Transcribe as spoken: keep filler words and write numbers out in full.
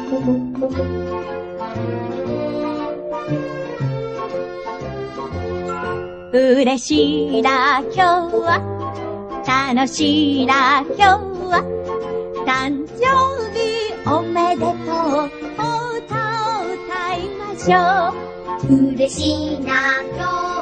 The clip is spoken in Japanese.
嬉しいな今日は、楽しいな今日は、誕生日おめでとう、お歌を歌いましょう。 嬉しいな今日は